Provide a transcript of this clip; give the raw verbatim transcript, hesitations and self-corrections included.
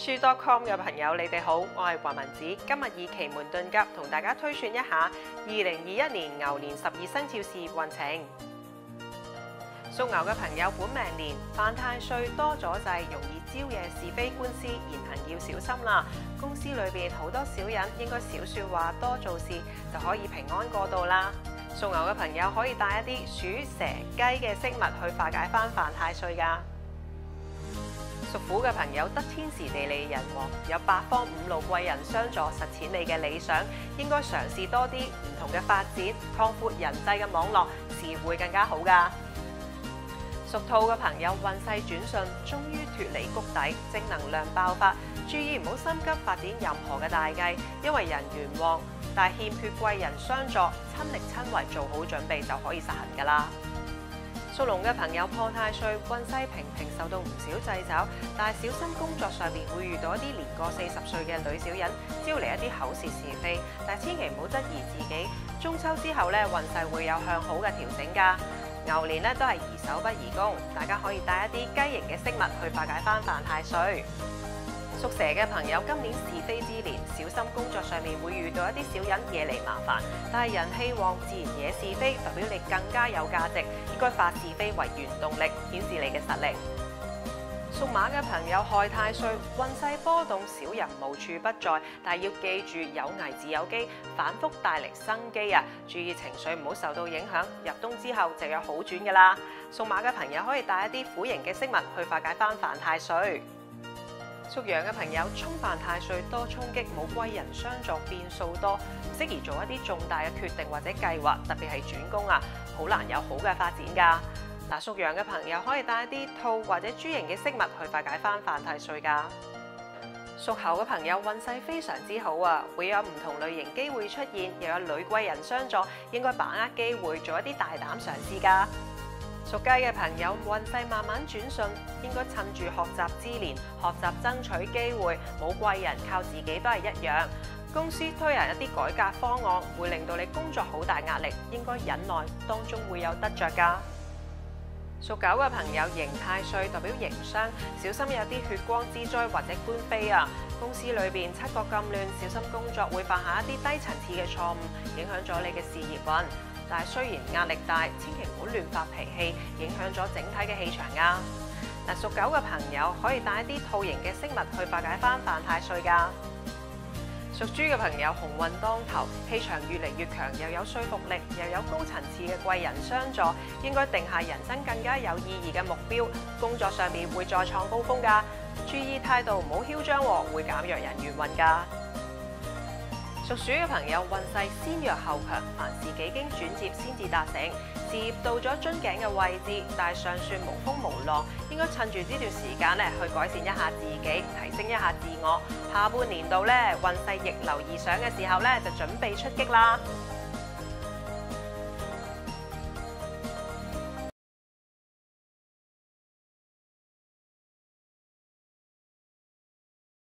書 dot com 嘅朋友，你哋好，我係華文子，今日以奇門遁甲同大家推算一下二零二一年牛年十二生肖事業運程。屬牛嘅朋友本命年犯太歲多阻滯，容易招惹是非官司，言行要小心啦。公司裏邊好多小人，應該少說話，多做事就可以平安過渡啦。屬牛嘅朋友可以帶一啲鼠、蛇、雞嘅飾物去化解翻犯太歲㗎。屬虎嘅朋友得天時地利人和，有八方五路貴人相助，實踐你嘅理想，應該嘗試多啲唔同嘅發展，擴闊人際嘅網絡，事業會更加好㗎。屬兔嘅朋友運勢轉順，終於脫離谷底，正能量爆發，注意唔好心急發展任何嘅大計，因為人緣旺，但係欠缺貴人相助，親力親為做好準備就可以實行㗎啦。屬龍嘅朋友破太歲，運勢平平，受到唔少掣肘，但係小心工作上面會遇到一啲年過四十歲嘅女小人，招嚟一啲口舌是非，但係千祈唔好質疑自己。中秋之後咧，運勢會有向好嘅調整㗎。牛年咧都係宜守不宜攻，大家可以帶一啲雞形嘅飾物去化解翻犯太歲。屬蛇嘅朋友今年是非之年，小心工作上面會遇到一啲小人惹嚟麻煩，但係人氣旺，自然惹是非，代表你更加有價值，應該化是非為原動力，顯示你嘅實力。屬馬嘅朋友害太歲，運勢波動，小人無處不在，但係要記住有危自有機，反覆帶嚟生機啊！注意情緒唔好受到影響，入冬之後就有好轉噶啦。屬馬嘅朋友可以帶一啲虎形嘅飾物去化解翻犯太歲。屬羊嘅朋友沖犯太歲多衝擊，冇貴人相助，變數多，唔適宜做一啲重大嘅決定或者計劃，特別係轉工啊，好難有好嘅發展噶。嗱，屬羊嘅朋友可以帶一啲兔或者豬形嘅飾物去化解翻犯太歲噶。屬猴嘅朋友運勢非常之好啊，會有唔同類型機會出現，又有女貴人相助，應該把握機會做一啲大膽嘗試噶。屬雞嘅朋友運勢慢慢轉順，應該趁住學習之年，學習爭取機會，冇貴人靠自己都係一樣。公司推行一啲改革方案，會令到你工作好大壓力，應該忍耐，當中會有得着噶。屬狗嘅朋友刑太歲代表刑傷，小心有啲血光之災或者官非啊。公司裏邊七國咁亂，小心工作會犯下一啲低層次嘅錯誤，影響咗你嘅事業運。但係雖然壓力大，千祈唔好亂發脾氣，影響咗整體嘅氣場噶。嗱，屬狗嘅朋友可以帶一啲兔形嘅飾物去化解翻犯太歲噶。屬豬嘅朋友鴻運當頭，氣場越嚟越強，又有說服力，又有高層次嘅貴人相助，應該定下人生更加有意義嘅目標。工作上面會再創高峰噶，注意態度唔好囂張，會減弱人緣運噶。屬鼠嘅朋友運勢先弱後強，凡事幾經轉接先至達成，事業到咗樽頸嘅位置，但係尚算無風無浪，應該趁住呢段時間咧去改善一下自己，提升一下自我。下半年度咧運勢逆流而上嘅時候咧，就準備出擊啦。